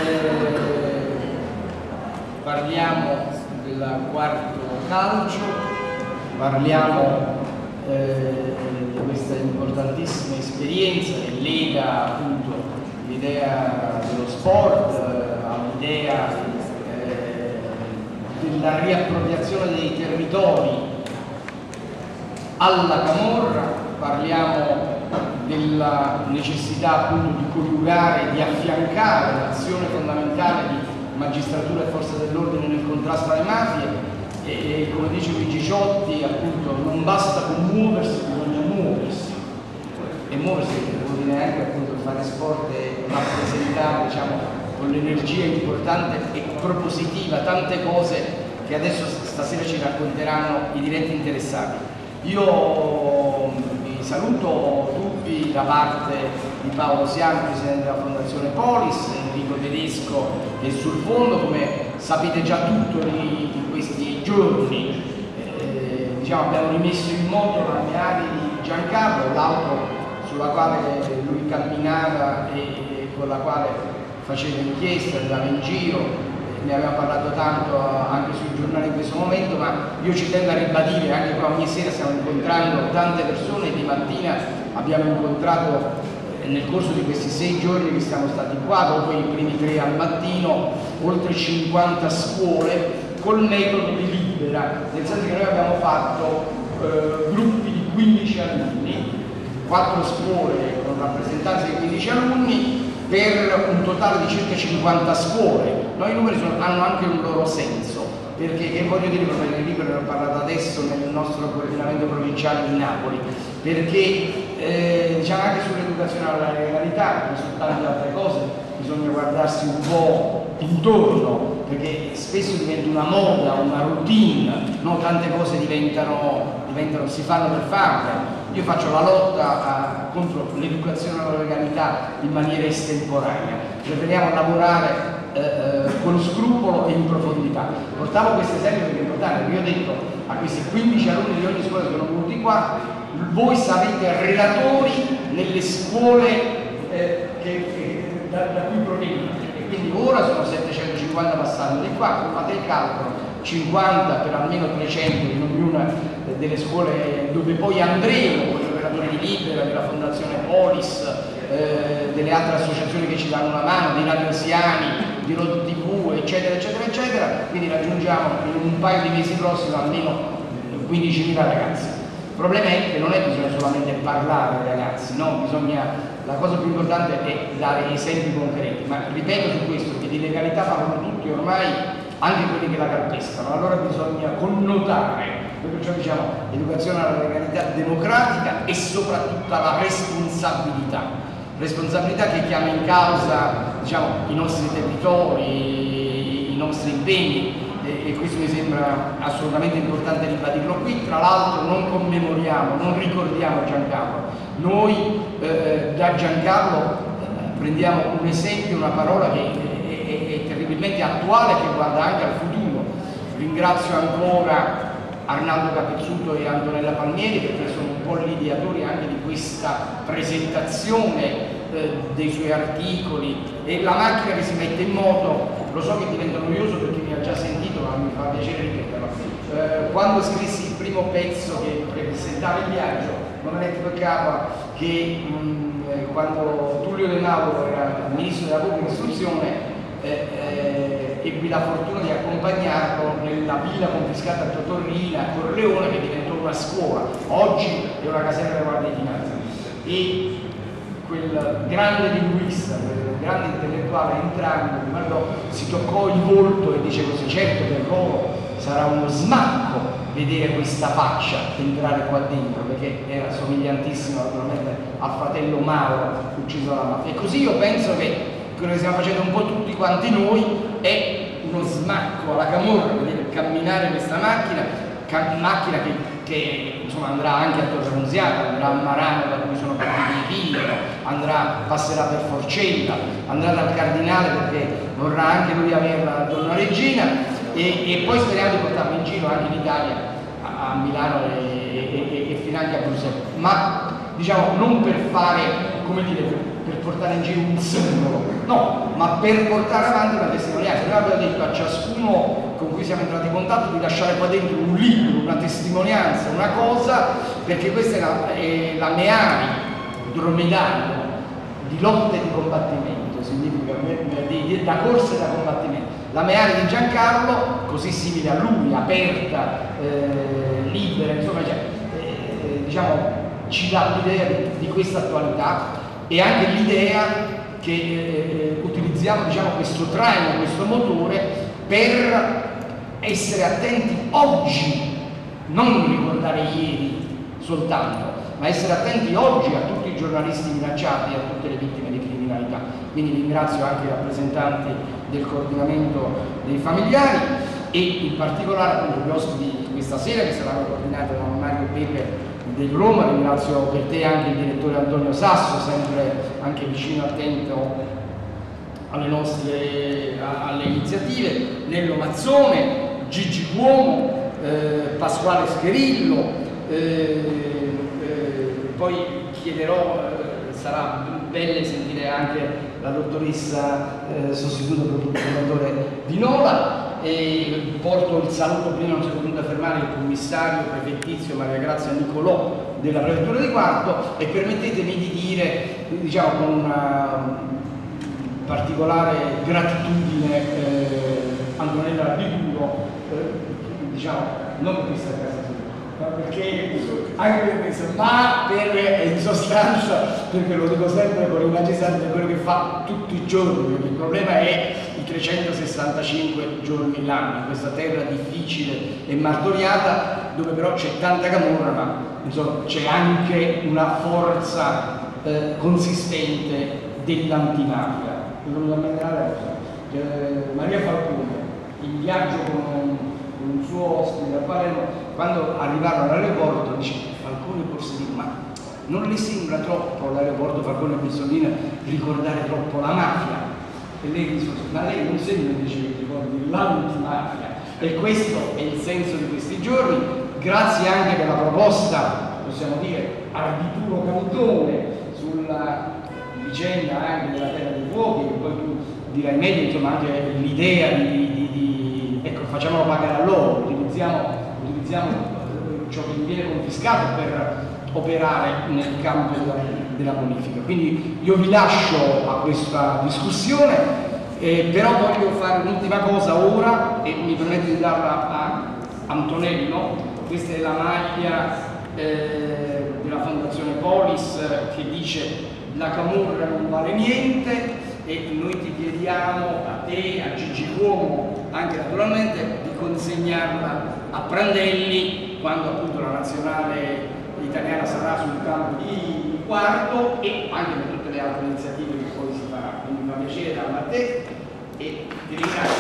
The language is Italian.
Parliamo del quarto calcio, parliamo di questa importantissima esperienza che lega appunto l'idea dello sport all'idea della riappropriazione dei territori alla camorra, parliamo della necessità appunto di coniugare, di affiancare l'azione fondamentale di magistratura e forze dell'ordine nel contrasto alle mafie e come dice Luigi Ciotti appunto non basta commuoversi, bisogna muoversi e muoversi vuol dire anche appunto fare sport e rappresentare diciamo con l'energia importante e propositiva tante cose che adesso stasera ci racconteranno i diretti interessati. Io vi saluto tutti da parte di Paolo Siani, presidente della Fondazione Polis, Enrico Tedesco che è sul fondo, come sapete già tutto in questi giorni. Diciamo, abbiamo rimesso in moto la Ferrari di Giancarlo, l'auto sulla quale lui camminava e con la quale faceva inchiesta, andava in giro. Ne abbiamo parlato tanto anche sui giornali in questo momento, ma io ci tengo a ribadire, anche qua ogni sera stiamo incontrando tante persone, di mattina abbiamo incontrato nel corso di questi 6 giorni che siamo stati qua, dopo i primi 3 al mattino, oltre 50 scuole col metodo di Libera, nel senso che noi abbiamo fatto gruppi di 15 alunni, 4 scuole con rappresentanza di 15 alunni, per un totale di circa 50 scuole. Noi i numeri hanno anche un loro senso, perché che voglio dire, come Libero ne ho parlato adesso nel nostro coordinamento provinciale di Napoli, perché diciamo anche sull'educazione alla legalità, come su tante altre cose, bisogna guardarsi un po' intorno, perché spesso diventa una moda, una routine, no? Tante cose si fanno per farle. Io faccio la lotta contro l'educazione alla legalità in maniera estemporanea, preferiamo lavorare con scrupolo e in profondità. Portavo questo esempio perché è importante, perché io ho detto a questi 15 alunni di ogni scuola che sono venuti qua, voi sarete relatori nelle scuole da cui provenite, e quindi ora sono 750 passando di qua, fate il calcolo, 50 per almeno 300 in ognuna delle scuole dove poi andremo con gli operatori di Libera, della Fondazione Polis, delle altre associazioni che ci danno una mano, dei radiosiani, di Rod TV, eccetera, eccetera, eccetera, quindi raggiungiamo in un paio di mesi prossimi almeno 15.000 ragazzi. Il problema è che non è che bisogna solamente parlare ai ragazzi, no? La cosa più importante è dare esempi concreti, ma ripeto su questo che di legalità parlano tutti ormai, anche quelli che la calpestano, allora bisogna connotare, noi perciò diciamo educazione alla legalità democratica e soprattutto alla responsabilità che chiama in causa diciamo, i nostri territori, i nostri impegni e questo mi sembra assolutamente importante ribadirlo qui. Tra l'altro non commemoriamo, non ricordiamo Giancarlo, noi da Giancarlo prendiamo un esempio, una parola che è terribilmente attuale, che guarda anche al futuro. Ringrazio ancora Arnaldo Capezzuto e Antonella Palmieri perché sono un po' gli ideatori anche di questa presentazione dei suoi articoli e la macchina che si mette in moto. Lo so che diventa noioso perché mi ha già sentito, ma mi fa piacere ripeterlo. Quando scrissi il primo pezzo che presentava il viaggio non mi toccava che quando Tullio De Mauro era ministro della pubblica istruzione ebbi la fortuna di accompagnarlo nella villa confiscata a Totorrina, a Corleone, che diventò una scuola, oggi è una caserma della Guardia di Finanza. E quel grande linguista, quel grande intellettuale entrando, guardò, si toccò il volto e dice così: certo per loro sarà uno smacco vedere questa faccia entrare qua dentro, perché era somigliantissimo naturalmente al fratello Mauro ucciso dalla mafia. E così io penso che quello che stiamo facendo un po' tutti quanti noi è uno smacco alla camorra, vedere camminare questa macchina che insomma andrà anche a Torre Annunziata, andrà a Marano da cui sono partiti i figli, passerà per Forcella, andrà dal Cardinale perché vorrà anche lui averla a Donna Regina e poi speriamo di portarlo in giro anche in Italia, a Milano e fino anche a Bruxelles, ma diciamo non per fare, come dire, per portare in giro un simbolo, no, ma per portare avanti una testimonianza. Noi abbiamo detto a ciascuno con cui siamo entrati in contatto di lasciare qua dentro un libro, una testimonianza, una cosa, perché questa è la Meari dromedario di lotte e di combattimento, significa da corsa e da combattimento. La Meari di Giancarlo, così simile a lui, aperta, libera, insomma, diciamo, ci dà l'idea di questa attualità e anche l'idea che utilizziamo, diciamo, questo traino, questo motore per essere attenti oggi, non ricordare ieri soltanto, ma essere attenti oggi a tutti i giornalisti minacciati e a tutte le vittime di criminalità. Quindi ringrazio anche i rappresentanti del coordinamento dei familiari e in particolare appunto gli ospiti di questa sera che saranno coordinati da Mario Pepe del Roma. Ringrazio per te anche il direttore Antonio Sasso, sempre anche vicino, attento alle nostre alle iniziative, Nello Mazzone, Gigi Cuomo, Pasquale Scherillo, poi chiederò, sarà bello sentire anche la dottoressa sostituta procuratore Di Nola. E porto il saluto, prima non si è potuto fermare, il commissario prefettizio Maria Grazia Nicolò della prefettura di Quarto, e permettetemi di dire, diciamo, con una particolare gratitudine, Antonella Riduro, diciamo, non per questa casa, ma perché anche per questo, ma per, in sostanza, perché lo dico sempre con l'immagine di quello che fa tutti i giorni, perché il problema è i 365 giorni l'anno, in questa terra difficile e martoriata, dove però c'è tanta camorra, ma insomma c'è anche una forza consistente dell'antimafia. Maria Falcone, in viaggio con un suo ospite a Palermo, quando arrivarono all'aeroporto dice: Falcone Borsellino, ma non le sembra troppo l'aeroporto Falcone Borsellino ricordare troppo la mafia? E lei risponde: ma lei non sembra invece che ricordi l'antimafia? E questo è il senso di questi giorni. Grazie anche per la proposta, possiamo dire, Ardituro Cantone sulla vicenda anche della Terra dei Fuochi, che poi tu dirai meglio, insomma, anche l'idea ecco, facciamolo pagare a loro, utilizziamo ciò che viene confiscato per operare nel campo della bonifica. Quindi io vi lascio a questa discussione, però voglio fare un'ultima cosa ora e mi permetto di darla a Antonello. Questa è la maglia della Fondazione Polis che dice: la camorra non vale niente, e noi ti chiediamo, a te, a Gigi Cuomo anche naturalmente, di consegnarla a Prandelli quando appunto la nazionale italiana sarà sul campo di Quarto, e anche per tutte le altre iniziative che poi si faranno. Quindi mi fa piacere darla a te e ti ringrazio.